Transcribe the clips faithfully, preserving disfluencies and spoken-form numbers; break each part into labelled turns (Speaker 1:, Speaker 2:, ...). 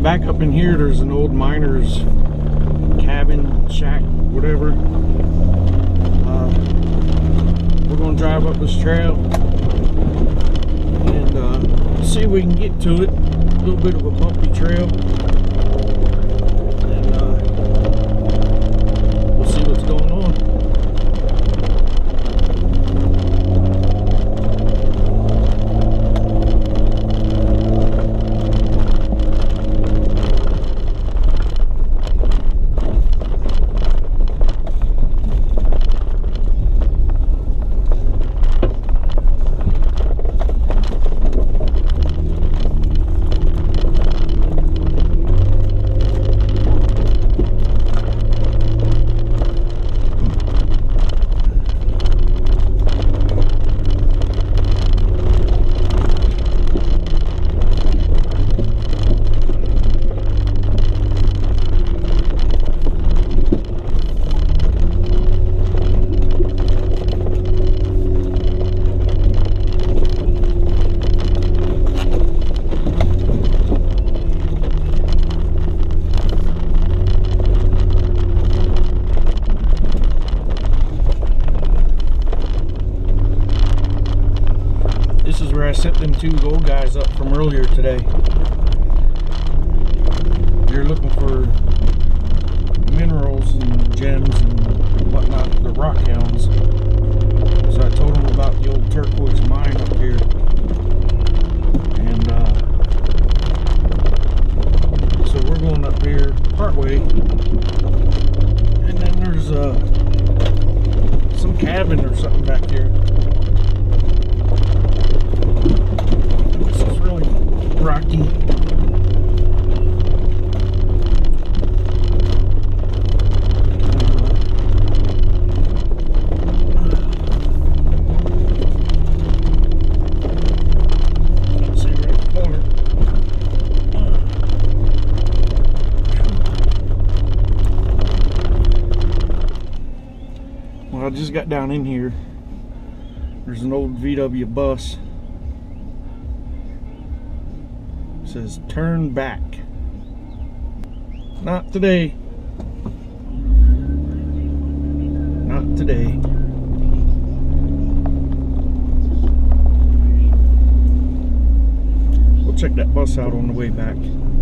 Speaker 1: back up in here, there's an old miner's cabin, shack, whatever. Uh, we're going to drive up this trail and uh, see if we can get to it. A little bit of a bumpy trail. And uh, we'll see what's going on. I sent them two gold guys up from earlier today. They're looking for minerals and gems and whatnot, the rock hounds. So I told them about the old turquoise mine up here. And uh, so we're going up here partway. And then there's uh, some cabin or something back here. Rocky. See right in the corner. Well, I just got down in here. There's an old V W bus. Says turn back. Not today. Not today. We'll check that bus out on the way back.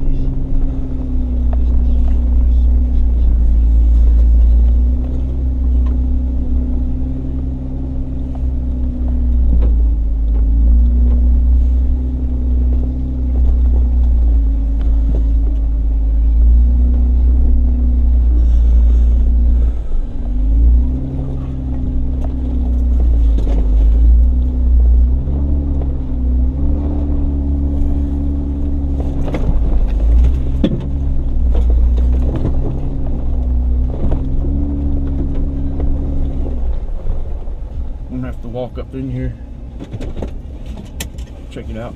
Speaker 1: Walk up in here, check it out.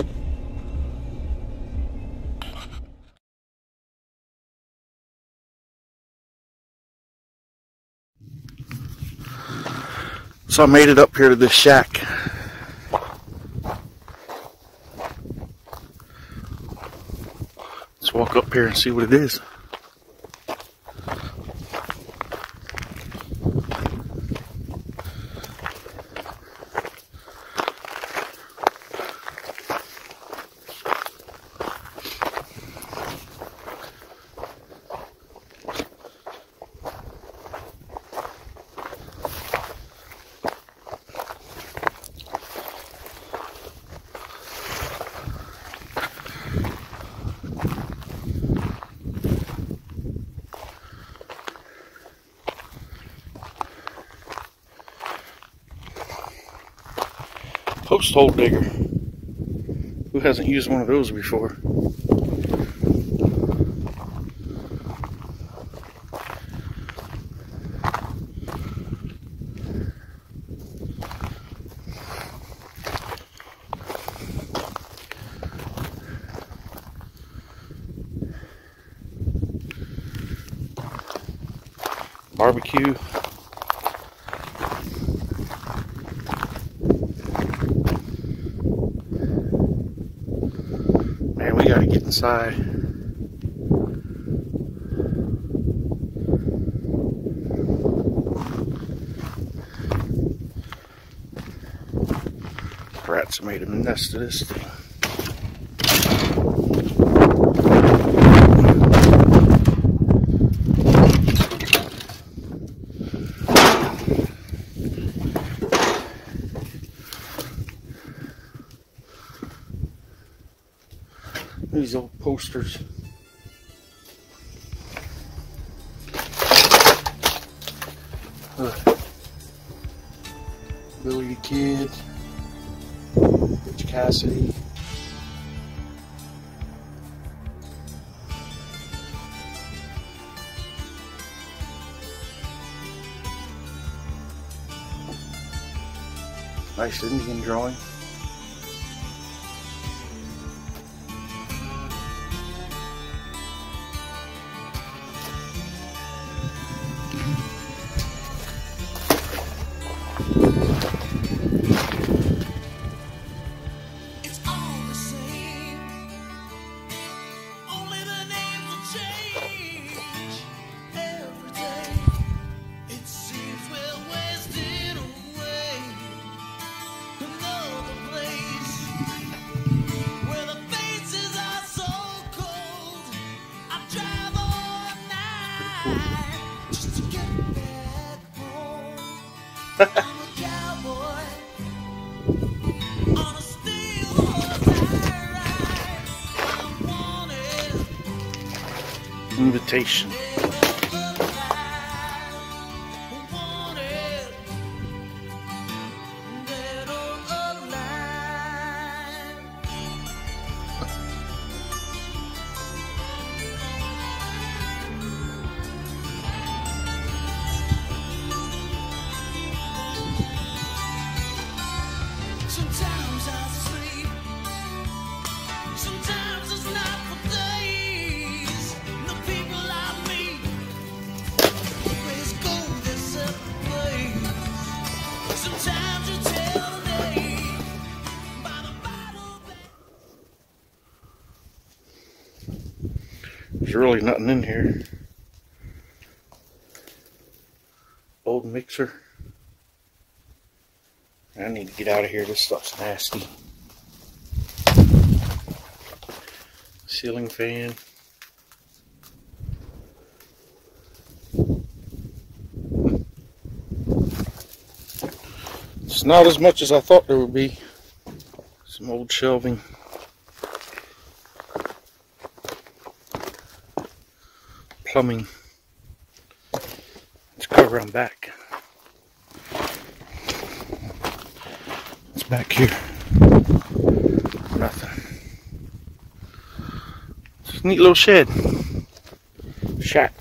Speaker 1: So I made it up here to this shack. Let's walk up here and see what it is. Post hole digger. Who hasn't used one of those before? Barbecue. Man, we gotta get inside. rats made a nest of this thing. These old posters. Uh, Billy the Kid, Rich Cassidy. Nice Indian drawing. Invitation.
Speaker 2: Sometimes I sleep, sometimes it's not for days. The people I meet always go their separate ways. Sometimes you tell me by the Bible that
Speaker 1: There's really nothing in here. Old mixer. I need to get out of here. This stuff's nasty. Ceiling fan. It's not as much as I thought there would be. Some old shelving. Plumbing. Let's go around back. It's back here. Nothing. It's a neat little shed. Shack.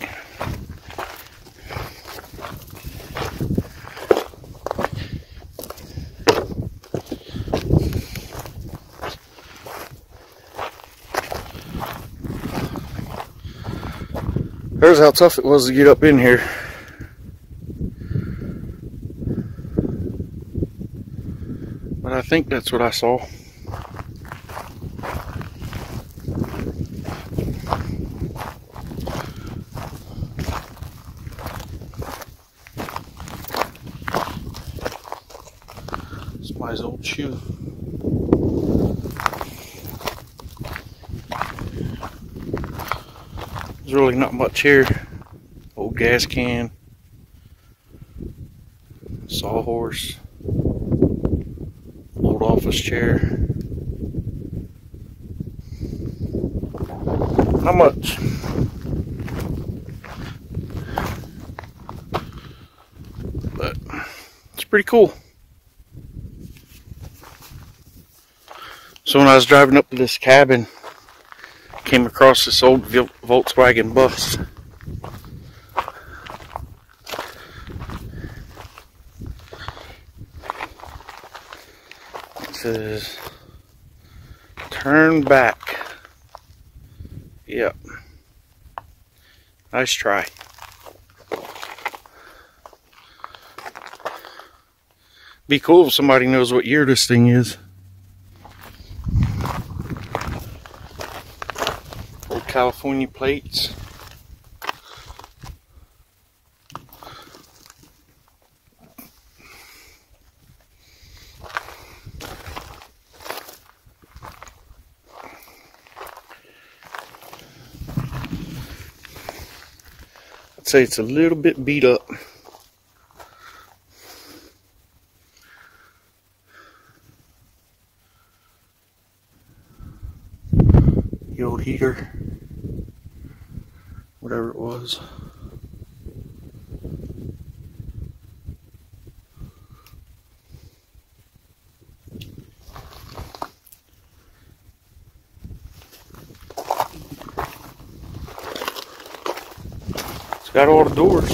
Speaker 1: There's how tough it was to get up in here. But I think that's what I saw. Somebody's old shoe. There's really not much here. Old gas can. Sawhorse. Old office chair. Not much. But it's pretty cool. So when I was driving up to this cabin, came across this old Volkswagen bus. It says, turn back. Yep. Nice try. Be cool if somebody knows what year this thing is. Old California plates. say it's a little bit beat up. The old heater, whatever it was. It's got all the doors.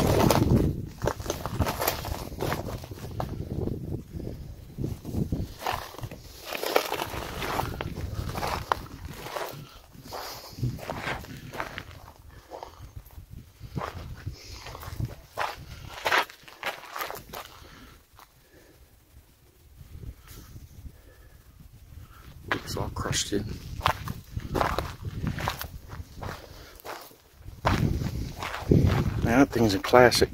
Speaker 1: It's all crushed in. Now that thing's a classic.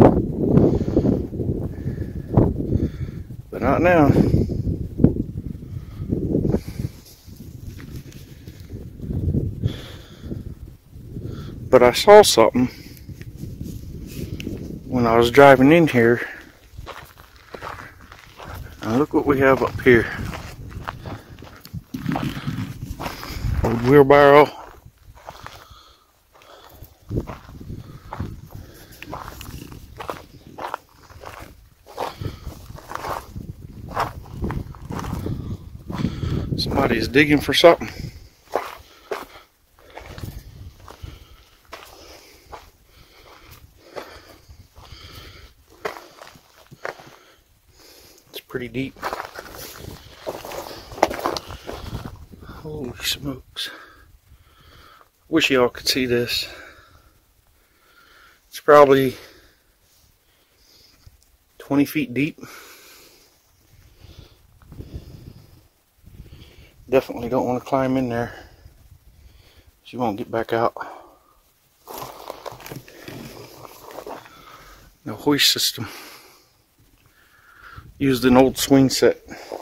Speaker 1: But not now. But I saw something when I was driving in here. And look what we have up here. Old wheelbarrow. Somebody's digging for something. It's pretty deep. Holy smokes. Wish y'all could see this. It's probably twenty feet deep. Definitely don't want to climb in there. She won't get back out. The hoist system used an old swing set.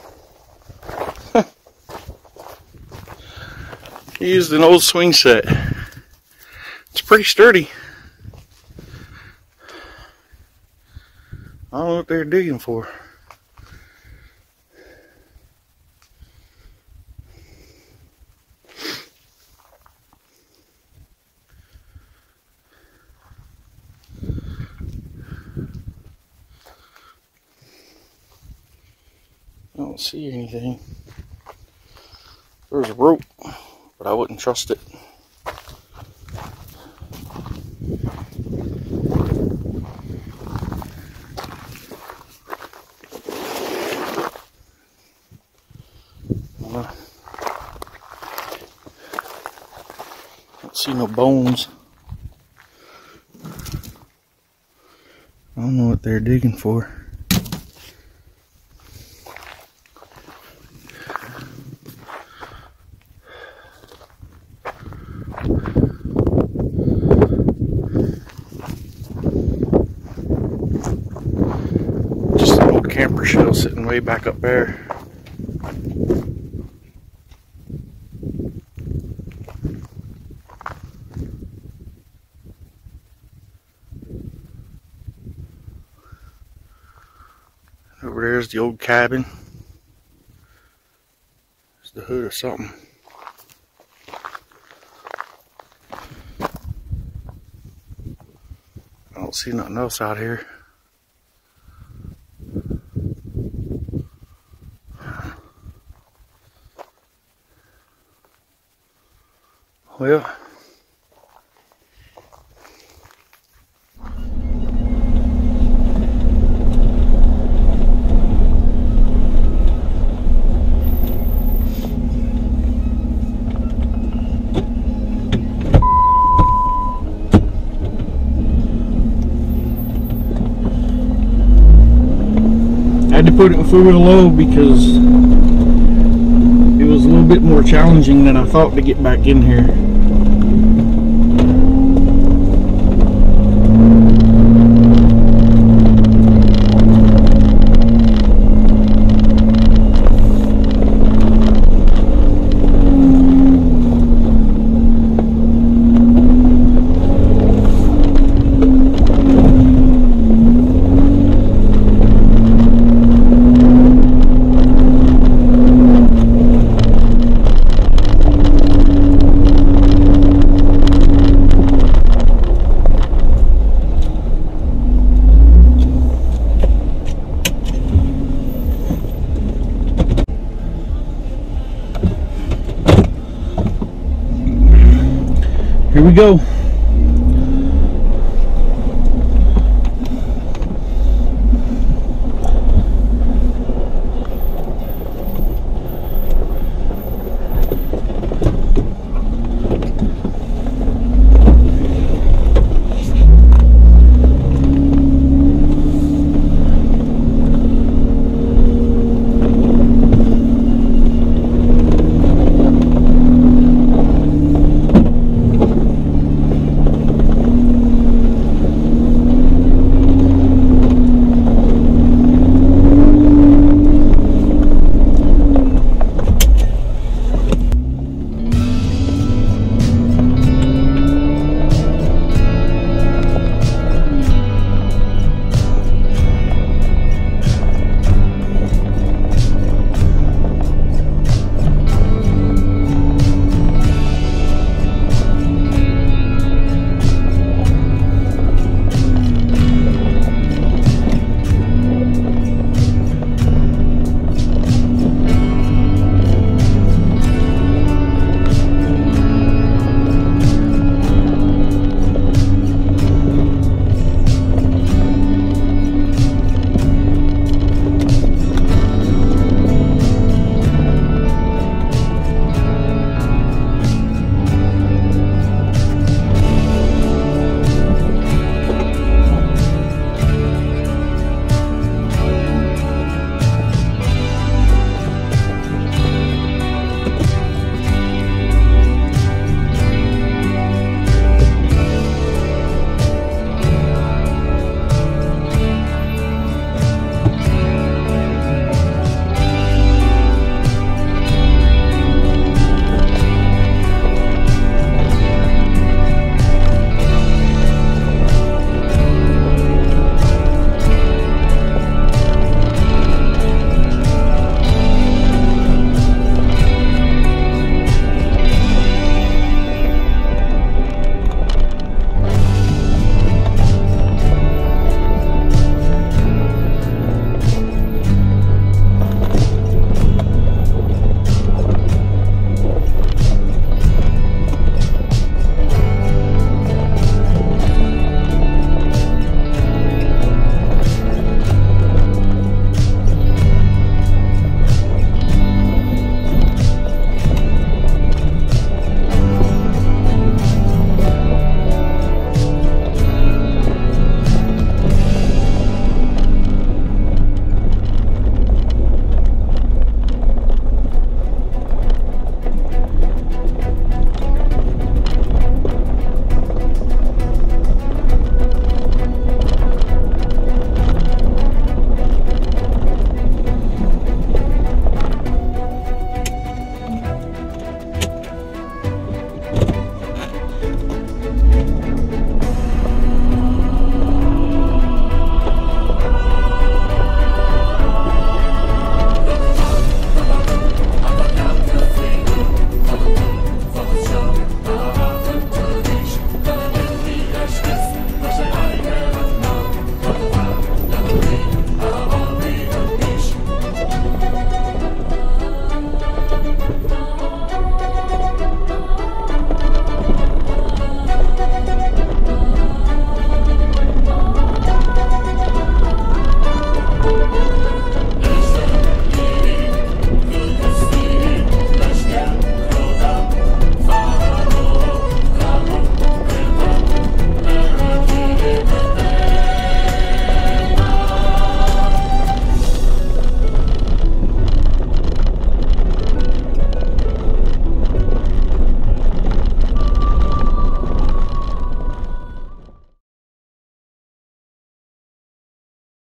Speaker 1: He used an old swing set. It's pretty sturdy. I don't know what they're digging for. I don't see anything. There's a rope, but I wouldn't trust it. Uh, don't see no bones. I don't know what they're digging for. Camper shell sitting way back up there. Over there's the old cabin. It's the hood of something. I don't see nothing else out here. Well, I had to put it in four-wheel low because it was a little bit more challenging than I thought to get back in here. Here we go.